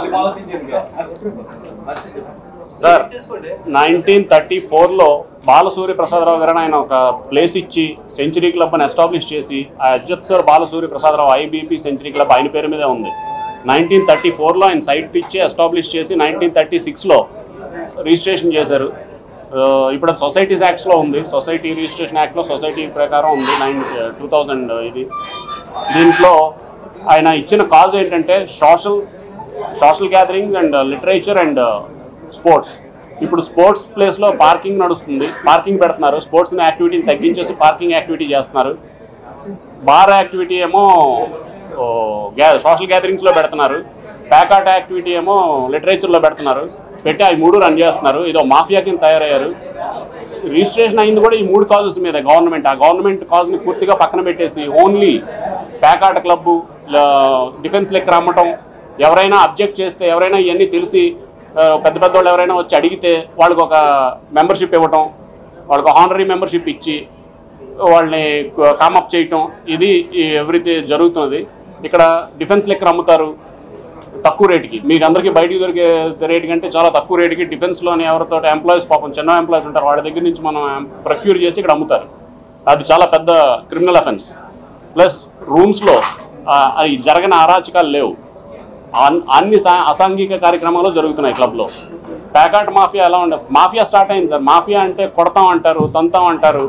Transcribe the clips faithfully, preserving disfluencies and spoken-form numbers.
Sir nineteen thirty ఫోర్లో బాలసూరి ప్రసాదరావు గారు ఆయన ఒక ప్లేస్ ఇచ్చి సెంచరీ క్లబ్ అని ఎస్టాబ్లిష్ చేసి ఆ అజ్జత్సర్ Balasuri Prasadarao IBP century club ఆయన పేరు మీదే ఉంది. నైన్టీన్ థర్టీ ఫోర్లో ఆయన సైట్ ఇచ్చి ఎస్టాబ్లిష్ చేసి నైన్టీన్ థర్టీ సిక్స్లో రిజిస్ట్రేషన్ చేశారు. ఇప్పుడు సొసైటీస్ యాక్ట్స్లో ఉంది, సొసైటీ రిజిస్ట్రేషన్ యాక్ట్లో సొసైటీ ప్రకారం ఉంది నైన్ టూ థౌజండ్ ఇది. దీంట్లో ఆయన ఇచ్చిన కాజ్ ఏంటంటే social social gathering and literature and sports. ఇప్పుడు స్పోర్ట్స్ ప్లేస్లో పార్కింగ్ నడుస్తుంది, పార్కింగ్ పెడుతున్నారు, స్పోర్ట్స్ యాక్టివిటీని తగ్గించేసి పార్కింగ్ యాక్టివిటీ చేస్తున్నారు. బార్ యాక్టివిటీ ఏమో గ్యా సోషల్ గ్యాదరింగ్స్లో పెడుతున్నారు, ప్యాకాట్ యాక్టివిటీ ఏమో లిటరేచర్లో పెడుతున్నారు. పెట్టి అవి మూడు రన్ చేస్తున్నారు. ఇదో మాఫియా కింద తయారయ్యారు. రిజిస్ట్రేషన్ అయింది కూడా ఈ మూడు కాజెస్ మీద గవర్నమెంట్. ఆ గవర్నమెంట్ కాజ్ని పూర్తిగా పక్కన పెట్టేసి ఓన్లీ ప్యాకాట్ క్లబ్బు, డిఫెన్స్ లెక్క అమ్మటం, ఎవరైనా అబ్జెక్ట్ చేస్తే ఎవరైనా ఇవన్నీ తెలిసి పెద్ద పెద్ద వాళ్ళు ఎవరైనా వచ్చి అడిగితే వాళ్ళకి ఒక మెంబర్షిప్ ఇవ్వటం, వాళ్ళకి హానరీ మెంబర్షిప్ ఇచ్చి వాళ్ళని కామప్ చేయటం, ఇది ఎవ్రీథింగ్ జరుగుతున్నది. ఇక్కడ డిఫెన్స్ లెక్క అమ్ముతారు తక్కువ రేటుకి. మీకు అందరికీ బయటికి దొరికే రేటు కంటే చాలా తక్కువ రేటుకి డిఫెన్స్లోని ఎవరితో ఎంప్లాయీస్ పాపం చిన్న ఎంప్లాయీస్ ఉంటారు, వాళ్ళ దగ్గర నుంచి మనం ప్రొక్యూర్ చేసి ఇక్కడ అమ్ముతారు. అది చాలా పెద్ద క్రిమినల్ అఫెన్స్. ప్లస్ రూమ్స్లో అవి జరగని అరాచకాలు లేవు, అన్ని అసాంఘిక కార్యక్రమాలు జరుగుతున్నాయి క్లబ్లో. ప్యాకాట్ మాఫియా ఎలా ఉండదు, మాఫియా స్టార్ట్ అయింది సార్. మాఫియా అంటే కొడతాం అంటారు, తంతాం అంటారు,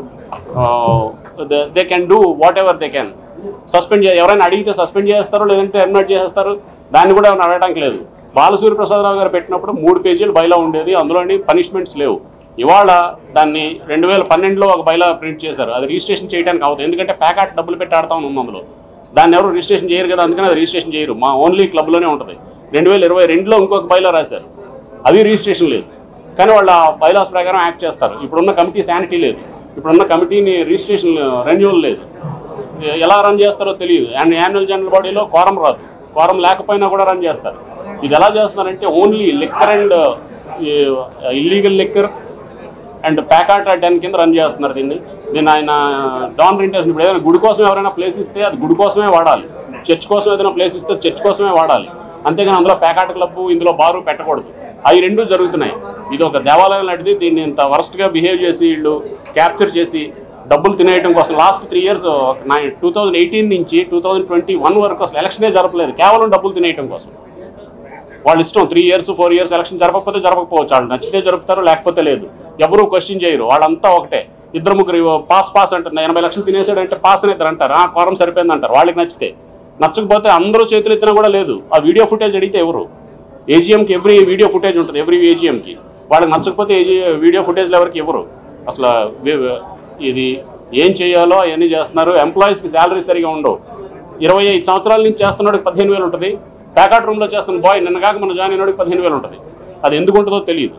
they can do whatever they can. Suspend చే ఎవరైనా అడిగితే సస్పెండ్ చేస్తారు, లేదంటే టెర్మినేట్ చేసేస్తారు. దాన్ని కూడా ఏమైనా అడగడానికి లేదు. బాలసూరి ప్రసాదరావు గారు పెట్టినప్పుడు మూడు పేజీలు బైలా ఉండేది, అందులోని పనిష్మెంట్స్ లేవు. ఇవాళ దాన్ని రెండు వేల పన్నెండులో ఒక బైలా ప్రింట్ చేశారు. అది రిజిస్ట్రేషన్ చేయడానికి అవుతుంది, ఎందుకంటే ప్యాకాట్ డబ్బులు పెట్టి ఆడతాం ఉంది అందులో. దాన్ని ఎవరు రిజిస్ట్రేషన్ చేయరు కదా, అందుకని అది రిజిస్ట్రేషన్ చేయరు. మా ఓన్లీ క్లబ్లోనే ఉంటుంది. రెండు వేల ఇరవై రెండులో ఇంకొక బైలా రాశారు, అది రిజిస్ట్రేషన్ లేదు. కానీ వాళ్ళ బైలాస్ ప్రకారం యాక్ట్ చేస్తారు. ఇప్పుడున్న కమిటీ శానిటీ లేదు, ఇప్పుడున్న కమిటీని రిజిస్ట్రేషన్ రెన్యువల్ లేదు. ఎలా రన్ చేస్తారో తెలియదు. అండ్ యాన్యువల్ జనరల్ బాడీలో కోరం రాదు, కోరం లేకపోయినా కూడా రన్ చేస్తారు. ఇది ఎలా చేస్తున్నారంటే only liquor and illegal liquor and ప్యాకాట్ డెన్ కింద రన్ చేస్తున్నారు దీన్ని. దీన్ని ఆయన డాన్ రెంటేషన్. ఇప్పుడు ఏదైనా గుడి కోసం ఎవరైనా ప్లేస్ ఇస్తే అది గుడి కోసమే వాడాలి, చర్చ్ కోసం ఏదైనా ప్లేస్ ఇస్తే చర్చ్ కోసమే వాడాలి. అంతేగాని అందులో ప్యాకాట్ క్లబ్బు, ఇందులో బారు పెట్టకూడదు. అవి రెండు జరుగుతున్నాయి. ఇది ఒక దేవాలయం లాంటిది. దీన్ని ఇంత వరస్ట్గా బిహేవ్ చేసి వీళ్ళు క్యాప్చర్ చేసి డబ్బులు తినేయడం కోసం last three years nine two thousand eighteen నుంచి టూ థౌజండ్ ట్వంటీ వన్ వరకు అసలు ఎలక్షనే జరపలేదు, కేవలం డబ్బులు తినేయడం కోసం. వాళ్ళు ఇష్టం, three years four years election జరపకపోతే జరపకపోవచ్చు, వాళ్ళు నచ్చితే జరుపుతారు, లేకపోతే లేదు. ఎవరు క్వశ్చన్ చేయరు, వాళ్ళంతా ఒకటే. ఇద్దరు ముగ్గురు పాస్ పాస్ అంటారు, ఎనభై లక్షలు తినేసాడు అంటే పాస్ అని ఇద్దరు అంటారు, ఆ కోరం సరిపోయింది అంటారు. వాళ్ళకి నచ్చితే. నచ్చకపోతే అందరూ చేతులు ఎత్తినా కూడా లేదు. ఆ వీడియో ఫుటేజ్ అడిగితే ఎవరు, ఏజీఎంకి ఎవ్రీ వీడియో ఫుటేజ్ ఉంటుంది, ఎవ్రీ ఏజీఎంకి. వాళ్ళకి నచ్చకపోతే ఏజీ వీడియో ఫుటేజ్లు ఎవరికి ఎవరు. అసలు ఇది ఏం చేయాలో అవన్నీ చేస్తున్నారు. ఎంప్లాయీస్కి శాలరీ సరిగా ఉండవు. ఇరవై ఐదు సంవత్సరాల నుంచి చేస్తున్నాడు పదిహేను వేలు ఉంటుంది, ప్యాకాట్ రూమ్లో చేస్తున్న బాయ్ నిన్న కాక మన జాయిన్ అయినోడికి పదిహేను వేలు ఉంటుంది. అది ఎందుకు ఉంటుందో తెలియదు.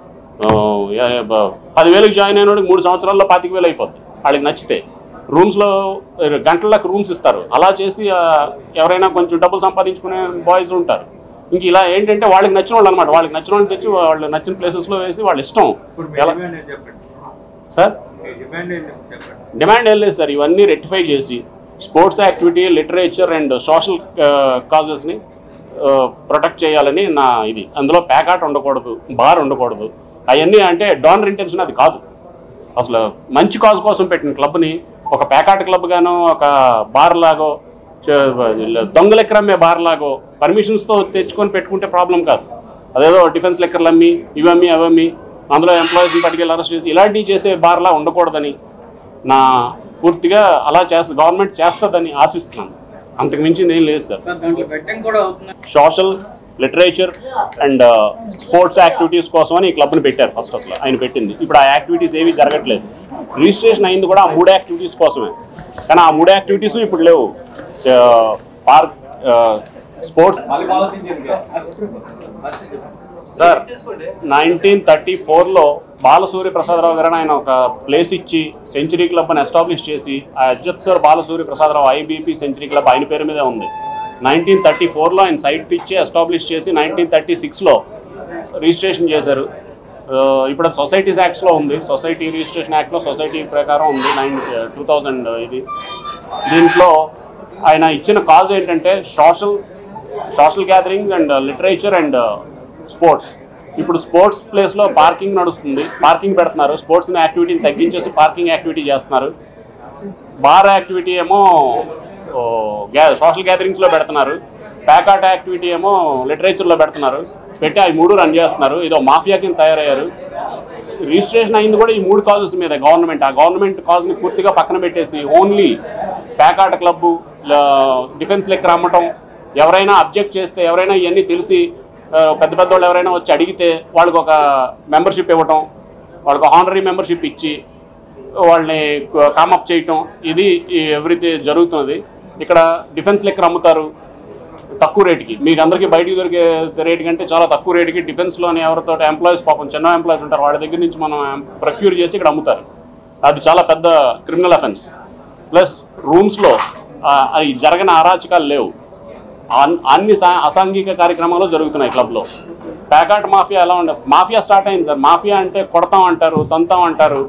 పదివేలకు జాయిన్ అయినోడికి మూడు సంవత్సరాల్లో పాతిక వేలు అయిపోద్ది వాళ్ళకి నచ్చితే. రూమ్స్లో గంటలకు రూమ్స్ ఇస్తారు. అలా చేసి ఎవరైనా కొంచెం డబ్బులు సంపాదించుకునే బాయ్స్ ఉంటారు. ఇంక ఇలా ఏంటంటే వాళ్ళకి నచ్చిన వాళ్ళు అనమాట, వాళ్ళకి నచ్చిన వాళ్ళు తెచ్చి వాళ్ళు నచ్చిన ప్లేసెస్లో వేసి వాళ్ళ ఇష్టం. ఎలా సార్ డిమాండ్ ఏం లేదు సార్, ఇవన్నీ రెక్టిఫై చేసి sports activity, literature and social కాజెస్ని ప్రొటెక్ట్ చేయాలని నా ఇది. అందులో ప్యాకాట్ ఉండకూడదు, బార్ ఉండకూడదు. అవన్నీ అంటే డాన్ ఇంటెన్షన్ అది కాదు. అసలు మంచి కాజ్ కోసం పెట్టిన క్లబ్ని ఒక ప్యాకాట్ క్లబ్ గానో ఒక బార్ లాగో దొంగ లెక్కర్ అమ్మే బార్ లాగో పర్మిషన్స్తో తెచ్చుకొని పెట్టుకుంటే ప్రాబ్లం కాదు. అదేదో డిఫెన్స్ లెక్కర్లు అమ్మి ఇవమ్మి అవమ్మి అందులో ఎంప్లాయీస్ని పట్టుకెళ్ళి అరెస్ట్ చేసి ఇలాంటివి చేసే బార్లా ఉండకూడదని నా పూర్తిగా అలా చేస్తా గవర్నమెంట్ చేస్తుందని ఆశిస్తున్నాను. అంతకు మించింది ఏం లేదు sir. Social literature and sports activities కోసం అని ఈ క్లబ్ని పెట్టారు ఫస్ట్. అసలు ఆయన పెట్టింది. ఇప్పుడు ఆ యాక్టివిటీస్ ఏవి జరగట్లేదు. రిజిస్ట్రేషన్ అయింది కూడా ఆ మూడు యాక్టివిటీస్ కోసమే, కానీ ఆ మూడు యాక్టివిటీస్ ఇప్పుడు లేవు. Park sports sir nineteen thirty ఫోర్లో బాలసూరి ప్రసాదరావు గారు ఆయన ఒక ప్లేస్ ఇచ్చి సెంచరీ క్లబ్ అని ఎస్టాబ్లిష్ చేసి ఆ అజ్జత్సర్ Balasuri Prasadarao IBP century club ఆయన పేరు మీదే ఉంది. నైన్టీన్ థర్టీ ఫోర్లో ఆయన సైట్ ఇచ్చి ఎస్టాబ్లిష్ చేసి నైన్టీన్ థర్టీ సిక్స్లో రిజిస్ట్రేషన్ చేశారు. ఇప్పుడు అది సొసైటీస్ యాక్ట్స్లో ఉంది, సొసైటీ రిజిస్ట్రేషన్ యాక్ట్లో సొసైటీ ప్రకారం ఉంది నైన్ టూ థౌజండ్ ఇది. దీంట్లో ఆయన ఇచ్చిన కాజ్ ఏంటంటే social social gatherings and literature and sports. ఇప్పుడు స్పోర్ట్స్ ప్లేస్లో పార్కింగ్ నడుస్తుంది, పార్కింగ్ పెడుతున్నారు. స్పోర్ట్స్ యాక్టివిటీని తగ్గించేసి పార్కింగ్ యాక్టివిటీ చేస్తున్నారు. బార్ యాక్టివిటీ ఏమో గ్యా సోషల్ గ్యాదరింగ్స్లో పెడుతున్నారు. ప్యాకాట్ యాక్టివిటీ ఏమో లిటరేచర్లో పెడుతున్నారు. పెట్టి అవి మూడు రన్ చేస్తున్నారు. ఇదో మాఫియా కింద తయారయ్యారు. రిజిస్ట్రేషన్ అయింది కూడా ఈ మూడు కాజెస్ మీద. గవర్నమెంట్ ఆ గవర్నమెంట్ కాజ్ని పూర్తిగా పక్కన పెట్టేసి ఓన్లీ ప్యాకాట్ క్లబ్బు, డిఫెన్స్ లెక్కర్ అమ్మటం, ఎవరైనా అబ్జెక్ట్ చేస్తే, ఎవరైనా ఇవన్నీ తెలిసి పెద్ద పెద్ద వాళ్ళు ఎవరైనా వచ్చి అడిగితే వాళ్ళకి ఒక మెంబర్షిప్ ఇవ్వటం, వాళ్ళకి హానరీ మెంబర్షిప్ ఇచ్చి వాళ్ళని కామప్ చేయటం, ఇది ఎవ్రీథింగ్ జరుగుతున్నది. ఇక్కడ డిఫెన్స్ లెక్కర్ అమ్ముతారు తక్కువ రేటుకి. మీకు అందరికీ బయటికి దొరికే రేటు కంటే చాలా తక్కువ రేటుకి డిఫెన్స్లోని ఎవరితో ఎంప్లాయీస్, పాపం చిన్న ఎంప్లాయీస్ ఉంటారు, వాళ్ళ దగ్గర నుంచి మనం ప్రొక్యూర్ చేసి ఇక్కడ అమ్ముతారు. అది చాలా పెద్ద క్రిమినల్ అఫెన్స్. ప్లస్ రూమ్స్లో అవి జరగని అరాచకాలు లేవు. అన్ని అసాంఘిక కార్యక్రమాలు జరుగుతున్నాయి క్లబ్లో. ప్యాకాట్ మాఫియా ఎలా ఉండే మాఫియా స్టార్ట్ అయింది సార్. మాఫియా అంటే కొడతాం అంటారు, తంతాం అంటారు.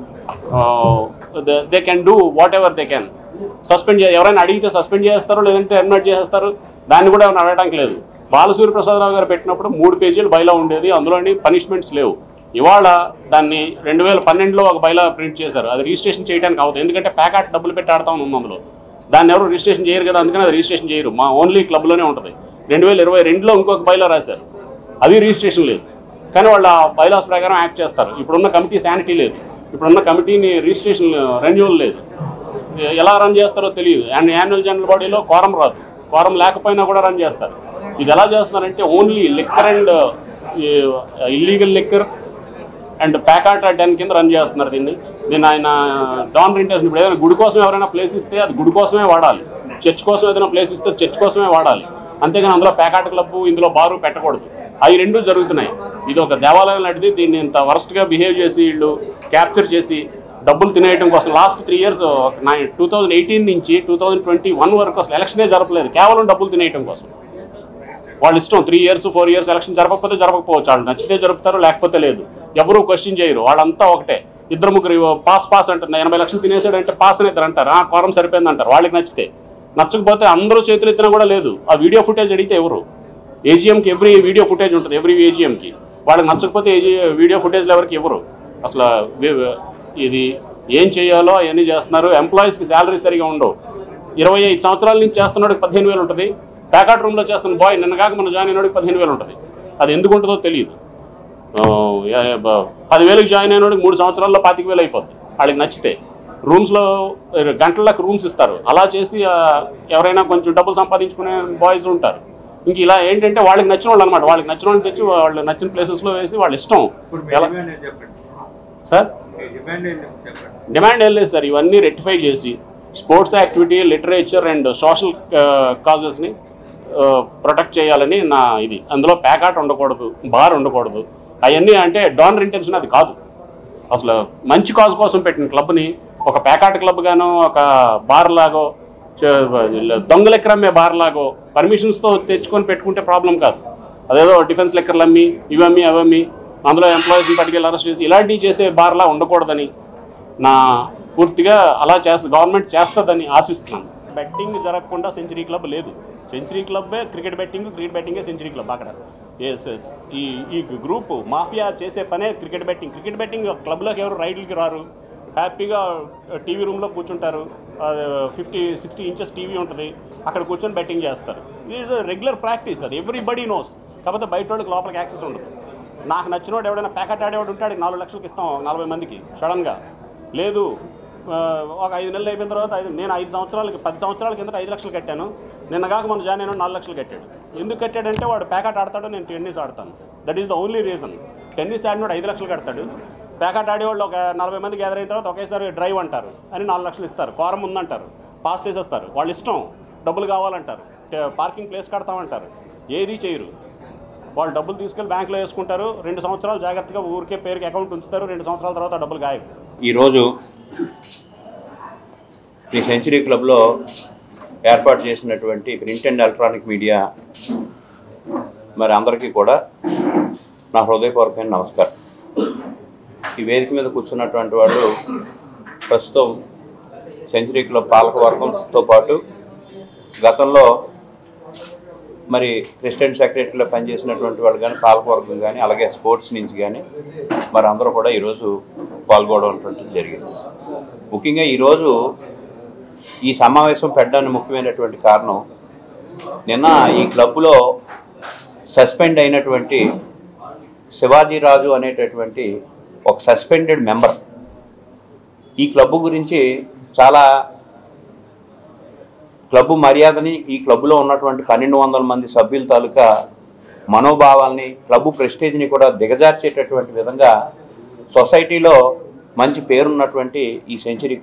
They can do whatever they can. Suspend చే ఎవరైనా అడిగితే సస్పెండ్ చేస్తారు, లేదంటే టెర్మినేట్ చేసేస్తారు. దాన్ని కూడా ఏమైనా అడగడానికి లేదు. బాలసూరి ప్రసాదరావు గారు పెట్టినప్పుడు మూడు పేజీలు బైలా ఉండేది, అందులోని పనిష్మెంట్స్ లేవు. ఇవాళ దాన్ని రెండు వేల పన్నెండులో ఒక బైలా ప్రింట్ చేశారు. అది రిజిస్ట్రేషన్ చేయడానికి అవుతుంది, ఎందుకంటే ప్యాకాట్ డబ్బులు పెట్టి ఆడతా ఉంది అందులో. దాన్ని ఎవరు రిజిస్ట్రేషన్ చేయరు కదా, అందుకని అది రిజిస్ట్రేషన్ చేయరు. మా ఓన్లీ క్లబ్లోనే ఉంటుంది. రెండు వేల ఇరవై రెండులో ఇంకొక బైలా రాశారు, అది రిజిస్ట్రేషన్ లేదు. కానీ వాళ్ళు ఆ బైలాస్ ప్రకారం యాక్ట్ చేస్తారు. ఇప్పుడున్న కమిటీ శానిటీ లేదు, ఇప్పుడున్న కమిటీని రిజిస్ట్రేషన్ రెన్యువల్ లేదు. ఎలా రన్ చేస్తారో తెలియదు. అండ్ యాన్యువల్ జనరల్ బాడీలో కోరం రాదు, కోరం లేకపోయినా కూడా రన్ చేస్తారు. ఇది ఎలా చేస్తున్నారంటే only liquor and illegal liquor and ప్యాకాట్ డెన్ కింద రన్ చేస్తున్నారు దీన్ని. దీన్ని ఆయన డాన్ రెంటేషన్. ఇప్పుడు ఏదైనా గుడి కోసం ఎవరైనా ప్లేస్ ఇస్తే అది గుడి కోసమే వాడాలి, చర్చ్ కోసం ఏదైనా ప్లేస్ ఇస్తే చర్చ్ కోసమే వాడాలి. అంతేగాని అందులో ప్యాకాట్ క్లబ్బు, ఇందులో బారు పెట్టకూడదు. అవి రెండు జరుగుతున్నాయి. ఇది ఒక దేవాలయం లాంటిది. దీన్ని ఇంత వరస్ట్గా బిహేవ్ చేసి వీళ్ళు క్యాప్చర్ చేసి డబ్బులు తినేయడం కోసం last three years two thousand eighteen నుంచి టూ థౌజండ్ ట్వంటీ వన్ వరకు అసలు ఎలక్షనే జరపలేదు, కేవలం డబ్బులు తినేయడం కోసం. వాళ్ళు ఇష్టం. Three years four years election జరపకపోతే జరపకపోవచ్చు, వాళ్ళు నచ్చితే జరుపుతారు, లేకపోతే లేదు. ఎవరు క్వశ్చన్ చేయరు. వాళ్ళంతా ఒకటే. ఇద్దరు ముగ్గురు పాస్ పాస్ అంటారు. ఎనభై లక్షలు తినేసాడంటే పాస్ అని ఇద్దరు అంటారు, ఆ కోరం సరిపోయింది అంటారు. వాళ్ళకి నచ్చితే. నచ్చకపోతే అందరూ చేతులు ఎత్తినా కూడా లేదు. ఆ వీడియో ఫుటేజ్ అడిగితే ఎవరు? ఏజీఎంకి ఎవ్రీ వీడియో ఫుటేజ్ ఉంటుంది, ఎవ్రీ ఏజీఎంకి. వాళ్ళకి నచ్చకపోతే ఏజీ వీడియో ఫుటేజ్లు ఎవరికి ఎవరు? అసలు ఇది ఏం చేయాలో అవన్నీ చేస్తున్నారు. ఎంప్లాయీస్కి శాలరీ సరిగా ఉండవు. ఇరవై ఐదు సంవత్సరాల నుంచి చేస్తున్నాడు పదిహేను వేలు ఉంటుంది. ప్యాకాట్ రూమ్లో చేస్తున్న బాయ్ నిన్న కాక మన జాయిన్ అయినోడికి పదిహేను వేలు ఉంటుంది. అది ఎందుకు ఉంటుందో తెలియదు. పదివేలకు జాయిన్ అయినోడికి మూడు సంవత్సరాల్లో పాతిక వేలు అయిపోద్ది వాళ్ళకి నచ్చితే. రూమ్స్లో గంటలకు రూమ్స్ ఇస్తారు. అలా చేసి ఎవరైనా కొంచెం డబ్బులు సంపాదించుకునే బాయ్స్ ఉంటారు. ఇంక ఇలా ఏంటంటే వాళ్ళకి నచ్చిన వాళ్ళు అనమాట. వాళ్ళకి నచ్చిన వాళ్ళు తెచ్చి వాళ్ళు నచ్చిన ప్లేసెస్లో వేసి వాళ్ళ ఇష్టం. ఎలా సార్ డిమాండ్ ఏం లేదు సార్. ఇవన్నీ రెక్టిఫై చేసి sports activity, literature and social కాజెస్ని ప్రొటెక్ట్ చేయాలని నా ఇది. అందులో ప్యాకాట్ ఉండకూడదు, బార్ ఉండకూడదు. అవన్నీ అంటే డానర్ ఇంటెన్షన్ అది కాదు. అసలు మంచి కాజ్ కోసం పెట్టిన క్లబ్ని ఒక ప్యాకాట్ క్లబ్ గానో, ఒక బార్ లాగో, దొంగ లెక్కర్ అమ్మే బార్ లాగో పర్మిషన్స్తో తెచ్చుకొని పెట్టుకుంటే ప్రాబ్లం కాదు. అదేదో డిఫెన్స్ లెక్కర్లు అమ్మి, ఇవమ్మి అవమ్మి, అందులో ఎంప్లాయీస్ని పట్టుకెళ్ళి అరెస్ట్ చేసి ఇలాంటివి చేసే బార్లా ఉండకూడదని నా పూర్తిగా అలా చేస్త గవర్నమెంట్ చేస్తుందని ఆశిస్తున్నాను. బెట్టింగ్ జరగకుండా సెంచరీ క్లబ్ లేదు. సెంచరీ క్లబ్బే క్రికెట్ బెట్టింగ్, క్రికెట్ బెట్టింగే సెంచరీ క్లబ్. అక్కడ ఈ ఈ గ్రూప్ మాఫియా చేసే పనే క్రికెట్ బెట్టింగ్. క్రికెట్ బెట్టింగ్ క్లబ్లోకి ఎవరు రైడ్లకి రారు, హ్యాపీగా టీవీ రూమ్లో కూర్చుంటారు. ఫిఫ్టీ సిక్స్టీ ఇంచెస్ టీవీ ఉంటుంది, అక్కడ కూర్చొని బెట్టింగ్ చేస్తారు. ఇది ఇస్ రెగ్యులర్ ప్రాక్టీస్. అది ఎవ్రీబడీ నోస్. కాకపోతే బయట వాళ్ళకి లోపలికి యాక్సెస్ ఉండదు. నాకు నచ్చినోడు ఎవడైనా ప్యాకెట్ ఆడేవాడు ఉంటాడు, నాలుగు లక్షలకి ఇస్తాం నలభై మందికి సడన్గా. లేదు ఒక ఐదు నెలలు అయిపోయిన తర్వాత ఐదు నేను ఐదు సంవత్సరాలకి పది సంవత్సరాల కింద ఐదు లక్షలు కట్టాను. నిన్న కాక మన జాయిన్ అయినా నాలుగు లక్షలు కట్టాడు. ఎందుకు కట్టాడంటే వాడు ప్యాకెట్ ఆడతాడు, నేను టెన్నిస్ ఆడతాను. That is the only reason. Tennis ఆడినోడు ఐదు లక్షలు కడతాడు, ప్యాకెట్ ఆడేవాళ్ళు ఒక నలభై మంది గ్యాదర్ అయిన తర్వాత ఒకేసారి డ్రైవ్ అంటారు అని నాలుగు లక్షలు ఇస్తారు. కోరం ఉందంటారు, పాస్ చేసేస్తారు. వాళ్ళు ఇష్టం, డబ్బులు కావాలంటారు, పార్కింగ్ ప్లేస్ కడతామంటారు. ఏది చేయరు. వాళ్ళు డబ్బులు తీసుకెళ్ళి బ్యాంకులో వేసుకుంటారు. రెండు సంవత్సరాలు జాగ్రత్తగా ఊరికే పేరుకి అకౌంట్ ఉంచుతారు. రెండు సంవత్సరాల తర్వాత డబ్బులు గాయవు. ఈరోజు ఈ సెంచరీ క్లబ్లో ఏర్పాటు చేసినటువంటి ప్రింట్ అండ్ ఎలక్ట్రానిక్ మీడియా మరి అందరికీ కూడా నా హృదయపూర్వకమైన నమస్కారం. ఈ వేదిక మీద కూర్చున్నటువంటి వాళ్ళు ప్రస్తుతం సెంచరీ క్లబ్ పాలకవర్గంతో పాటు గతంలో మరి ప్రెసిడెంట్ సెక్రటరీలో పనిచేసినటువంటి వాళ్ళు కానీ పాలకవర్గం కానీ అలాగే స్పోర్ట్స్ నుంచి కానీ మరి అందరూ కూడా ఈరోజు పాల్గొనడం అటువంటిది జరిగింది. ముఖ్యంగా ఈరోజు ఈ సమావేశం పెట్టడానికి ముఖ్యమైనటువంటి కారణం నిన్న ఈ క్లబ్లో సస్పెండ్ అయినటువంటి శివాజీరాజు అనేటటువంటి ఒక సస్పెండెడ్ మెంబర్ ఈ క్లబ్ గురించి చాలా క్లబ్ మర్యాదని ఈ క్లబ్లో ఉన్నటువంటి పన్నెండు వందల మంది సభ్యుల తాలూకా మనోభావాల్ని క్లబ్ ప్రెస్టేజ్ని కూడా దిగజార్చేటటువంటి విధంగా సొసైటీలో మంచి పేరున్నటువంటి ఈ సెంచరీ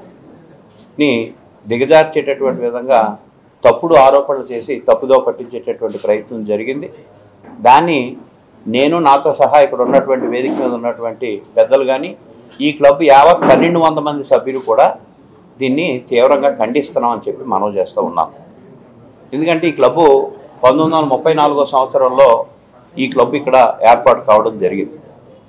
క్లబ్ని దిగజార్చేటటువంటి విధంగా తప్పుడు ఆరోపణలు చేసి తప్పుదో పట్టించేటటువంటి ప్రయత్నం జరిగింది. దాన్ని నేను నాతో సహా ఇక్కడ ఉన్నటువంటి వేదిక మీద ఉన్నటువంటి పెద్దలు కానీ ఈ క్లబ్ యావత్ పన్నెండు వందల మంది సభ్యులు కూడా దీన్ని తీవ్రంగా ఖండిస్తున్నామని చెప్పి మనవి చేస్తూ ఉన్నాం. ఎందుకంటే ఈ క్లబ్బు పంతొమ్మిది వందల ముప్పై నాలుగో సంవత్సరంలో ఈ క్లబ్ ఇక్కడ ఏర్పాటు కావడం జరిగింది.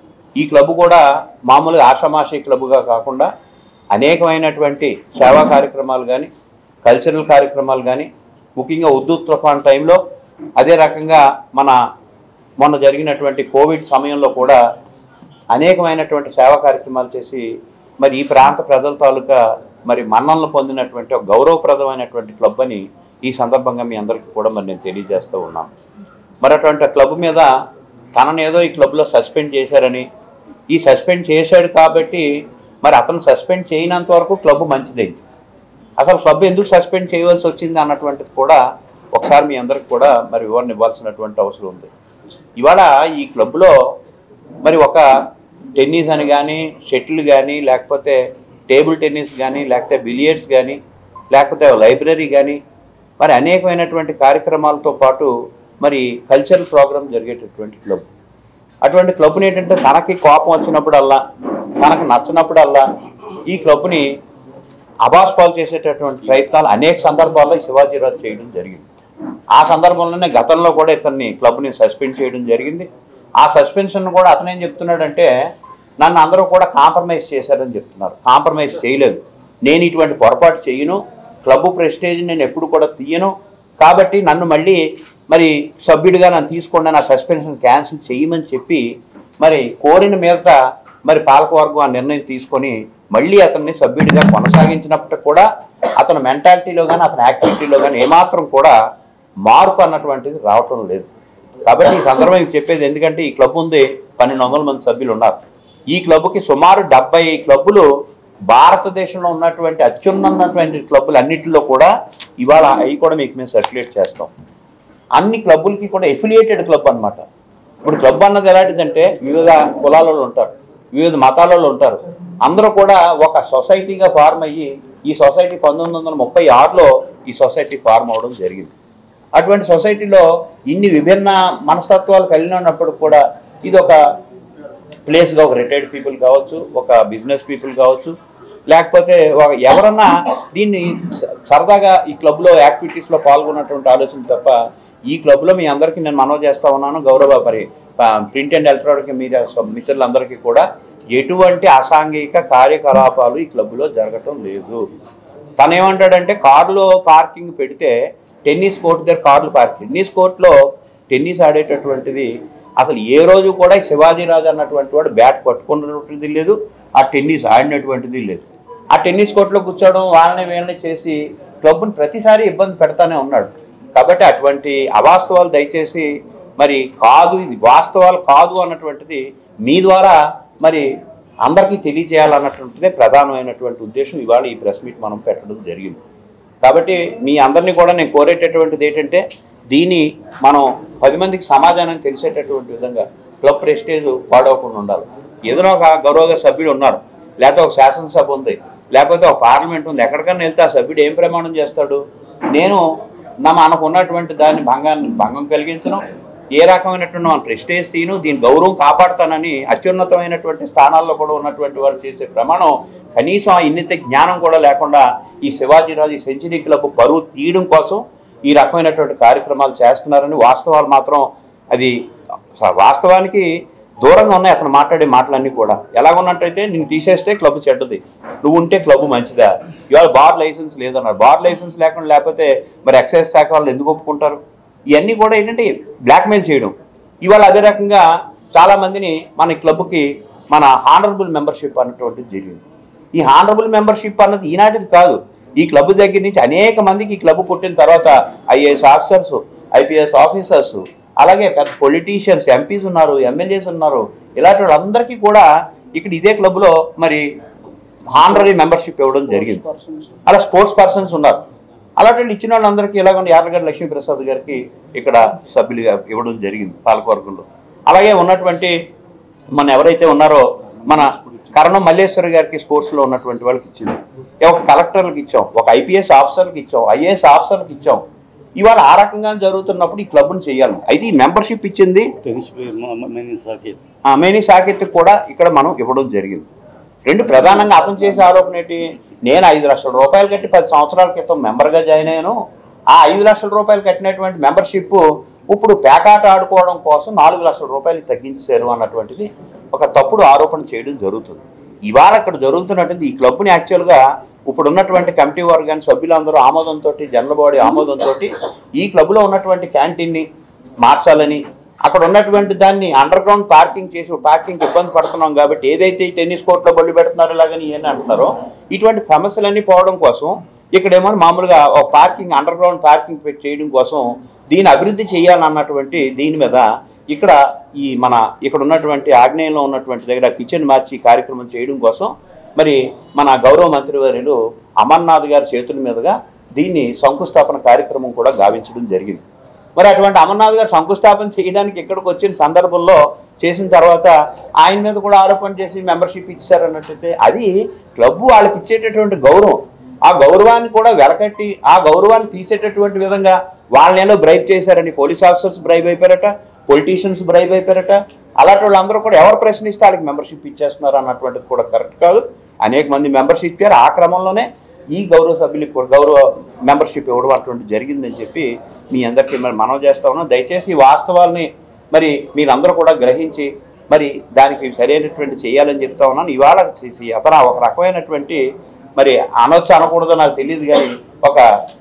ఈ క్లబ్ కూడా మామూలుగా ఆషామాషి క్లబ్గా కాకుండా అనేకమైనటువంటి సేవా కార్యక్రమాలు కానీ కల్చరల్ కార్యక్రమాలు కానీ ముఖ్యంగా ఉర్దూ తుఫాన్ టైంలో అదే రకంగా మన మొన్న జరిగినటువంటి కోవిడ్ సమయంలో కూడా అనేకమైనటువంటి సేవా కార్యక్రమాలు చేసి మరి ఈ ప్రాంత ప్రజల తాలూకా మరి మన్ననలు పొందినటువంటి ఒక గౌరవప్రదమైనటువంటి క్లబ్ అని ఈ సందర్భంగా మీ అందరికీ కూడా మరి నేను తెలియజేస్తూ ఉన్నాను. మరి అటువంటి క్లబ్ మీద తనని ఏదో ఈ క్లబ్లో సస్పెండ్ చేశారని ఈ సస్పెండ్ చేశాడు కాబట్టి మరి అతను సస్పెండ్ చేయనంత వరకు క్లబ్ మంచిదైంది. అసలు క్లబ్ ఎందుకు సస్పెండ్ చేయవలసి వచ్చింది అన్నటువంటిది కూడా ఒకసారి మీ అందరికి కూడా మరి వివరణ ఇవ్వాల్సినటువంటి అవసరం ఉంది. ఇవాళ ఈ క్లబ్లో మరి ఒక టెన్నిస్ అని కానీ షటిల్ కానీ లేకపోతే టేబుల్ టెన్నిస్ కానీ లేకపోతే బిలియర్డ్స్ కానీ లేకపోతే లైబ్రరీ కానీ మరి అనేకమైనటువంటి కార్యక్రమాలతో పాటు మరి కల్చరల్ ప్రోగ్రామ్ జరిగేటటువంటి క్లబ్. అటువంటి క్లబ్ని ఏంటంటే తనకి కోపం వచ్చినప్పుడల్లా తనకు నచ్చినప్పుడల్లా ఈ క్లబ్ని అబాస్పాలు చేసేటటువంటి ప్రయత్నాలు అనేక సందర్భాల్లో శివాజీరాజు చేయడం జరిగింది. ఆ సందర్భంలోనే గతంలో కూడా ఇతన్ని క్లబ్ని సస్పెండ్ చేయడం జరిగింది. ఆ సస్పెన్షన్ కూడా అతను ఏం చెప్తున్నాడంటే నన్ను అందరూ కూడా కాంప్రమైజ్ చేశారని చెప్తున్నారు. కాంప్రమైజ్ చేయలేదు, నేను ఇటువంటి పొరపాటు చేయను, క్లబ్ ప్రెస్టేజ్ నేను ఎప్పుడు కూడా తీయను, కాబట్టి నన్ను మళ్ళీ మరి సభ్యుడిగా నన్ను తీసుకోండి నా సస్పెన్షన్ క్యాన్సిల్ చేయమని చెప్పి మరి కోరిన మీదట మరి పాలకవర్గం ఆ నిర్ణయం తీసుకొని మళ్ళీ అతన్ని సభ్యుడిగా కొనసాగించినప్పటికి కూడా అతని మెంటాలిటీలో కానీ అతని యాక్టివిటీలో కానీ ఏమాత్రం కూడా మార్పు అన్నటువంటిది రావటం లేదు. కాబట్టి ఈ సందర్భంగా చెప్పేది ఎందుకంటే ఈ క్లబ్ ఉంది పన్నెండు వందల మంది సభ్యులు ఉన్నారు. ఈ క్లబ్కి సుమారు డెబ్బై క్లబ్బులు భారతదేశంలో ఉన్నటువంటి అత్యున్నతమైనటువంటి క్లబ్బులు అన్నింటిలో కూడా ఇవాళ అవి కూడా మీకు మేము సర్క్యులేట్ చేస్తాం. అన్ని క్లబ్బులకి కూడా ఎఫిలియేటెడ్ క్లబ్ అనమాట. ఇప్పుడు క్లబ్ అన్నది ఎలాంటిదంటే వివిధ కులాలలో ఉంటారు, వివిధ మతాలలో ఉంటారు, అందరూ కూడా ఒక సొసైటీగా ఫార్మ్ అయ్యి ఈ సొసైటీ పంతొమ్మిది వందల ముప్పై ఆరులో ఈ సొసైటీ ఫార్మ్ అవడం జరిగింది. అటువంటి సొసైటీలో ఇన్ని విభిన్న మనస్తత్వాలు కలిగి ఉన్నప్పుడు కూడా ఇది ఒక ప్లేస్గా ఒక రిటైర్డ్ పీపుల్ కావచ్చు, ఒక బిజినెస్ పీపుల్ కావచ్చు, లేకపోతే ఎవరన్నా దీన్ని సరదాగా ఈ క్లబ్లో యాక్టివిటీస్లో పాల్గొన్నటువంటి ఆలోచన తప్ప ఈ క్లబ్లో మీ అందరికీ నేను మనవి చేస్తూ ఉన్నాను. గౌరవ పరి ప్రింట్ అండ్ ఎలక్ట్రానిక్ మీడియా మిత్రులందరికీ కూడా ఎటువంటి అసాంఘిక కార్యకలాపాలు ఈ క్లబ్లో జరగటం లేదు. తను ఏమంటాడంటే కారులో పార్కింగ్ పెడితే టెన్నిస్ కోర్టు దగ్గర కార్లు పార్కింగ్, టెన్నిస్ కోర్టులో టెన్నిస్ ఆడేటటువంటిది అసలు ఏ రోజు కూడా శివాజీరాజు అన్నటువంటి వాడు బ్యాట్ పట్టుకున్నటువంటిది లేదు, ఆ టెన్నిస్ ఆడినటువంటిది లేదు. ఆ టెన్నిస్ కోర్టులో కూర్చోవడం వాళ్ళని వీళ్ళని చేసి క్లబ్ని ప్రతిసారి ఇబ్బంది పెడతానే ఉన్నాడు. కాబట్టి అటువంటి అవాస్తవాలు దయచేసి మరి కాదు, ఇది వాస్తవాలు కాదు అన్నటువంటిది మీ ద్వారా మరి అందరికీ తెలియజేయాలన్నటువంటిదే ప్రధానమైనటువంటి ఉద్దేశం ఇవాళ ఈ ప్రెస్ మీట్ మనం పెట్టడం జరిగింది. కాబట్టి మీ అందరినీ కూడా నేను కోరేటటువంటిది ఏంటంటే దీన్ని మనం పది మందికి సమాజానికి తెలిసేటటువంటి విధంగా క్లబ్ ప్రెస్టేజ్ పాడవకుండా ఉండాలి. ఏదైనా ఒక గౌరవ సభ్యుడు ఉన్నారు, లేకపోతే ఒక శాసనసభ ఉంది, లేకపోతే ఒక పార్లమెంట్ ఉంది, ఎక్కడికైనా వెళ్తే ఆ సభ్యుడు ఏం ప్రమాణం చేస్తాడు, నేను నా మనకు ఉన్నటువంటి దాన్ని భంగాన్ని భంగం కలిగించను, ఏ రకమైనటువంటి మన ప్రెస్టేజ్ తీను, దీని గౌరవం కాపాడుతానని అత్యున్నతమైనటువంటి స్థానాల్లో కూడా ఉన్నటువంటి వారు చేసే ప్రమాణం కనీసం ఆ ఇన్నిత జ్ఞానం కూడా లేకుండా ఈ శివాజీరాజు ఈ సెంచరీ క్లబ్ పరువు తీయడం కోసం ఈ రకమైనటువంటి కార్యక్రమాలు చేస్తున్నారని వాస్తవాలు మాత్రం అది వాస్తవానికి దూరంగా ఉన్నాయి. అతను మాట్లాడే మాటలన్నీ కూడా ఎలాగున్నట్టయితే నేను తీసేస్తే క్లబ్ చెడ్డది, నువ్వు ఉంటే క్లబ్ మంచిదా, ఇవాళ బార్ లైసెన్స్ లేదన్నారు, బార్ లైసెన్స్ లేకుండా లేకపోతే మరి ఎక్సైజ్ శాఖ వాళ్ళు ఎందుకు ఒప్పుకుంటారు? ఇవన్నీ కూడా ఏంటంటే బ్లాక్మెయిల్ చేయడం. ఇవాళ అదే రకంగా చాలామందిని మన క్లబ్కి మన హానరబుల్ మెంబర్షిప్ అన్నటువంటిది జరిగింది. ఈ హానరబుల్ మెంబర్షిప్ అన్నది ఈనాటిది కాదు. ఈ క్లబ్ దగ్గర నుంచి అనేక మందికి ఈ క్లబ్ పుట్టిన తర్వాత ఐఏఎస్ ఆఫీసర్స్, ఐపీఎస్ ఆఫీసర్స్, అలాగే పెద్ద పొలిటీషియన్స్, ఎంపీస్ ఉన్నారు, ఎమ్మెల్యేస్ ఉన్నారు. ఇలాంటి వాళ్ళందరికీ కూడా ఇక్కడ ఇదే క్లబ్లో మరి హానరీ మెంబర్షిప్ ఇవ్వడం జరిగింది. అలా స్పోర్ట్స్ పర్సన్స్ ఉన్నారు. అలాంటి వాళ్ళు ఇచ్చిన వాళ్ళందరికీ ఇలాగ యార్లగడ్డ లక్ష్మీప్రసాద్ గారికి ఇక్కడ సభ్యులుగా ఇవ్వడం జరిగింది పాలకవర్గంలో. అలాగే ఉన్నటువంటి మన ఎవరైతే ఉన్నారో మన కరణం మల్లేశ్వరి గారికి స్పోర్ట్స్లో ఉన్నటువంటి వాళ్ళకి ఇచ్చింది. ఒక కలెక్టర్లకు ఇచ్చాం, ఒక ఐపీఎస్ ఆఫీసర్కి ఇచ్చాం, ఐఏఎస్ ఆఫీసర్కి ఇచ్చాం. ఇవాళ ఆ రకంగా జరుగుతున్నప్పుడు ఈ క్లబ్ను చేయాలి. అయితే ఈ మెంబర్షిప్ ఇచ్చింది మేనీ సాకెట్ కూడా ఇక్కడ మనం ఇవ్వడం జరిగింది. రెండు ప్రధానంగా అతను చేసే ఆరోపణ ఏంటి, నేను ఐదు లక్షల రూపాయలు కట్టి పది సంవత్సరాల క్రితం మెంబర్గా జాయిన్ అయ్యాను. ఆ ఐదు లక్షల రూపాయలు కట్టినటువంటి మెంబర్షిప్ ఇప్పుడు పేకాట ఆడుకోవడం కోసం నాలుగు లక్షల రూపాయలు తగ్గించారు అన్నటువంటిది ఒక తప్పుడు ఆరోపణ చేయడం జరుగుతుంది. ఇవాళ ఇక్కడ జరుగుతున్నటువంటి ఈ క్లబ్ని యాక్చువల్గా ఇప్పుడు ఉన్నటువంటి కమిటీ వర్గాన్ని సభ్యులందరూ ఆమోదంతో, జనరల్ బాడీ ఆమోదంతో ఈ క్లబ్లో ఉన్నటువంటి క్యాంటీన్ని మార్చాలని, అక్కడ ఉన్నటువంటి దాన్ని అండర్ గ్రౌండ్ పార్కింగ్ చేసి పార్కింగ్ ఇబ్బంది పడుతున్నాం కాబట్టి ఏదైతే ఈ టెన్నిస్ కోర్టులో బళ్ళు పెడుతున్నారో ఇలాగని ఏమని అంటున్నారో ఇటువంటి సమస్యలన్నీ పోవడం కోసం ఇక్కడేమో మామూలుగా ఒక పార్కింగ్ అండర్ గ్రౌండ్ పార్కింగ్ పెట్టి చేయడం కోసం దీన్ని అభివృద్ధి చేయాలన్నటువంటి దీని మీద ఇక్కడ ఈ మన ఇక్కడ ఉన్నటువంటి ఆగ్నేయంలో ఉన్నటువంటి దగ్గర కిచెన్ మార్చి కార్యక్రమం చేయడం కోసం మరి మన గౌరవ మంత్రివర్యులు అమర్నాథ్ గారి చేతుల మీదుగా దీన్ని శంకుస్థాపన కార్యక్రమం కూడా గావించడం జరిగింది. మరి అటువంటి అమర్నాథ్ గారు శంకుస్థాపన చేయడానికి ఇక్కడికి వచ్చిన సందర్భంలో చేసిన తర్వాత ఆయన మీద కూడా ఆరోపణ చేసి మెంబర్షిప్ ఇచ్చారన్నట్టయితే అది క్లబ్ వాళ్ళకి ఇచ్చేటటువంటి గౌరవం. ఆ గౌరవాన్ని కూడా వెలకట్టి ఆ గౌరవాన్ని తీసేటటువంటి విధంగా వాళ్ళనేలో బ్రైబ్ చేశారని పోలీస్ ఆఫీసర్స్ బ్రైబ్ అయిపోయారట, పొలిటీషియన్స్ బ్రైబ్ అయిపోయారట. అలాంటి వాళ్ళందరూ కూడా ఎవరు ప్రశ్నిస్తే వాళ్ళకి మెంబర్షిప్ ఇచ్చేస్తున్నారు అన్నటువంటిది కూడా కరెక్ట్ కాదు. అనేక మంది మెంబర్షిప్ ఇచ్చారు. ఆ క్రమంలోనే ఈ గౌరవ సభ్యులకు కూడా గౌరవ మెంబర్షిప్ ఇవ్వడం అటువంటి జరిగిందని చెప్పి మీ అందరికీ మరి మనవి చేస్తా ఉన్నాం. దయచేసి వాస్తవాల్ని మరి మీరందరూ కూడా గ్రహించి మరి దానికి సరైనటువంటి చేయాలని చెప్తా ఉన్నాను. ఇవాళ అతను ఒక రకమైనటువంటి మరి అనొచ్చు అనకూడదో నాకు తెలియదు కానీ ఒక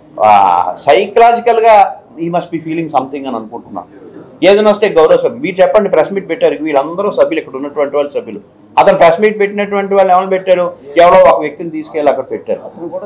సైకలాజికల్గా ఈ మస్ట్ బి ఫీలింగ్ సంథింగ్ అని అనుకుంటున్నాను. ఏదైనా వస్తే గౌరవ సభ్యులు మీరు చెప్పండి, ప్రెస్ మీట్ పెట్టారు, వీళ్ళందరూ సభ్యులు ఇక్కడ ఉన్నటువంటి వాళ్ళు సభ్యులు. అతను ప్రెస్ మీట్ పెట్టినటువంటి వాళ్ళు ఎవరు పెట్టారు, ఎవరో ఒక వ్యక్తిని తీసుకెళ్ళి అక్కడ పెట్టారు.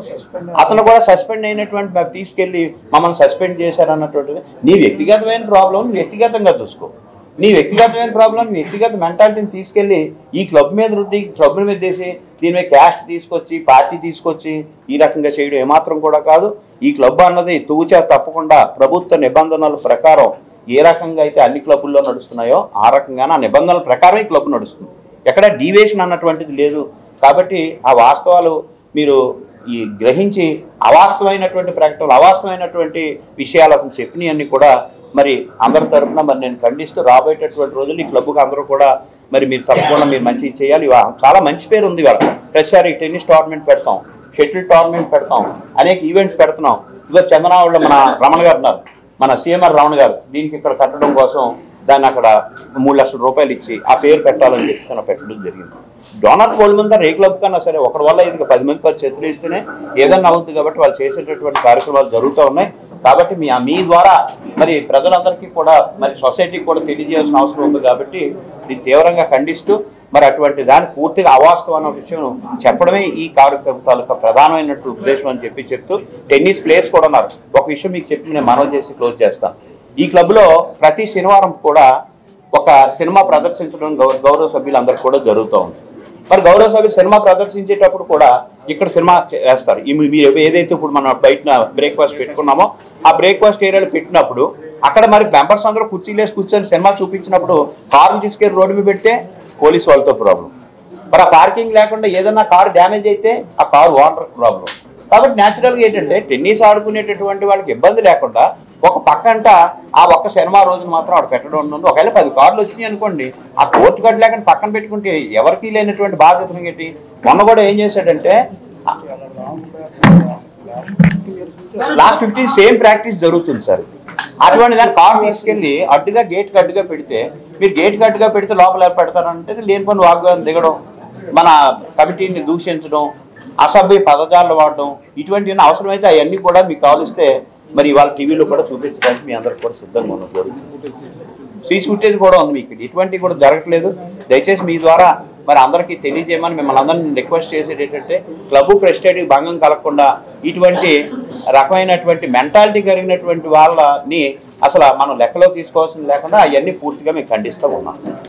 అతను కూడా సస్పెండ్ అయినటువంటి తీసుకెళ్ళి మమ్మల్ని సస్పెండ్ చేశారు అన్నటువంటిది నీ వ్యక్తిగతమైన ప్రాబ్లం వ్యక్తిగతంగా చూసుకో. నీ వ్యక్తిగతమైన ప్రాబ్లం నీ వ్యక్తిగత మెంటాలిటీని తీసుకెళ్ళి ఈ క్లబ్ మీద రుద్ది క్లబ్ మీద వేసి దీని మీద క్యాస్ట్ తీసుకొచ్చి పార్టీ తీసుకొచ్చి ఈ రకంగా చేయడం ఏమాత్రం కూడా కాదు. ఈ క్లబ్ అన్నది తూచా తప్పకుండా ప్రభుత్వ నిబంధనల ప్రకారం ఏ రకంగా అయితే అన్ని క్లబ్బుల్లో నడుస్తున్నాయో ఆ రకంగానే ఆ నిబంధనల ప్రకారం ఈ క్లబ్ నడుస్తుంది. ఎక్కడ డీవియేషన్ అన్నటువంటిది లేదు. కాబట్టి ఆ వాస్తవాలు మీరు ఈ గ్రహించి అవాస్తవమైనటువంటి ప్రకటనలు అవాస్తవమైనటువంటి విషయాలు అసలు చెప్పినవన్నీ కూడా మరి అందరి తరఫున మరి నేను ఖండిస్తూ రాబోయేటటువంటి రోజులు ఈ క్లబ్కి అందరూ కూడా మరి మీరు తప్పకుండా మీరు మంచిగా చేయాలి. చాలా మంచి పేరు ఉంది ఇవాళ. ప్రతిసారి టెన్నిస్ టోర్నమెంట్ పెడతాం, షటిల్ టోర్నమెంట్ పెడతాం, అనేక ఈవెంట్స్ పెడుతున్నాం. ఇదో చందనావుల్లో మన రమణ గారు ఉన్నారు, మన సీఎంఆర్ రమణ గారు దీనికి ఇక్కడ కట్టడం కోసం దాన్ని అక్కడ మూడు లక్షల రూపాయలు ఇచ్చి ఆ పేరు పెట్టాలని చెప్పి తన పెట్టడం జరిగింది. డోనర్ పోల్ ముందు ఏ క్లబ్ కన్నా సరే ఒకటి వల్ల ఇది పది మంది పది చేతులు ఇస్తేనే ఏదన్నా అవుతుంది. కాబట్టి వాళ్ళు చేసేటటువంటి కార్యక్రమాలు జరుగుతూ ఉన్నాయి. కాబట్టి మీ మీ ద్వారా మరి ప్రజలందరికీ కూడా మరి సొసైటీకి కూడా తెలియజేయాల్సిన అవసరం ఉంది. కాబట్టి దీన్ని తీవ్రంగా ఖండిస్తూ మరి అటువంటి దాన్ని పూర్తిగా అవాస్తవం అన్న విషయం చెప్పడమే ఈ కార్యక్రమం తాలూకా ప్రధానమైనటువంటి ఉద్దేశం అని చెప్పి చెప్తూ టెన్నిస్ ప్లేయర్స్ కూడా ఉన్నారు. ఒక విషయం మీకు చెప్పి నేను మనవి చేసి క్లోజ్ చేస్తాను. ఈ క్లబ్లో ప్రతి శనివారం కూడా ఒక సినిమా ప్రదర్శించడం గౌరవ సభ్యులందరికీ కూడా జరుగుతూ ఉంది. మరి గౌరవ సభ్యులు సినిమా ప్రదర్శించేటప్పుడు కూడా ఇక్కడ సినిమా వేస్తారు. మీరు ఏదైతే ఇప్పుడు మనం బయట బ్రేక్ఫాస్ట్ పెట్టుకున్నామో ఆ బ్రేక్ఫాస్ట్ ఏరియాలో పెట్టినప్పుడు అక్కడ మరి మెంబర్స్ అందరూ కుర్చీలేసి కూర్చొని సినిమా చూపించినప్పుడు కారుని తీసుకెళ్ళి రోడ్డు మీద పెడితే పోలీసు వాళ్ళతో ప్రాబ్లం. మరి ఆ పార్కింగ్ లేకుండా ఏదన్నా కారు డ్యామేజ్ అయితే ఆ కారు ఓనర్ ప్రాబ్లం. కాబట్టి న్యాచురల్గా ఏంటంటే టెన్నిస్ ఆడుకునేటటువంటి వాళ్ళకి ఇబ్బంది లేకుండా ఒక పక్కంట ఆ ఒక్క సినిమా రోజున మాత్రం ఆడ పెట్టడం ఉంటుంది. ఒకవేళ పది కార్లు వచ్చినాయి అనుకోండి, ఆ కోర్టు కట్టలేకుండా పక్కన పెట్టుకుంటే ఎవరికి లేనటువంటి బాధ్యతను ఏంటి. మొన్న కూడా ఏం చేశాడంటే లాస్ట్ ఫిఫ్టీన్ సేమ్ ప్రాక్టీస్ జరుగుతుంది సార్. అటువంటి దాన్ని కారు తీసుకెళ్ళి అడ్డుగా గేట్కి అడ్డుగా పెడితే మీరు గేట్కి అడ్డుగా పెడితే లోపల పెడతారంటే లేని పని వాగ్వాదం దిగడం, మన కమిటీని దూషించడం, అసభ్య పదజాలు వాడడం, ఇటువంటివన్నీ అవసరమైతే అవన్నీ కూడా మీకు కావలిస్తే మరి ఇవాళ టీవీలో కూడా చూపించడానికి మీ అందరికి కూడా సిద్ధంగా ఉన్నాం. సీసీ ఫుటేజ్ కూడా ఉంది మీకు. ఇటువంటివి కూడా జరగట్లేదు. దయచేసి మీ ద్వారా మరి అందరికీ తెలియజేయమని మిమ్మల్ని అందరినీ రిక్వెస్ట్ చేసేది ఏంటంటే క్లబ్ ప్రెస్టేజ్కి భంగం కలగకుండా ఇటువంటి రకమైనటువంటి మెంటాలిటీ కలిగినటువంటి వాళ్ళని అసలు మనం లెక్కలో తీసుకోవాల్సింది లేకుండా అవన్నీ పూర్తిగా మేము ఖండిస్తూ ఉన్నాం.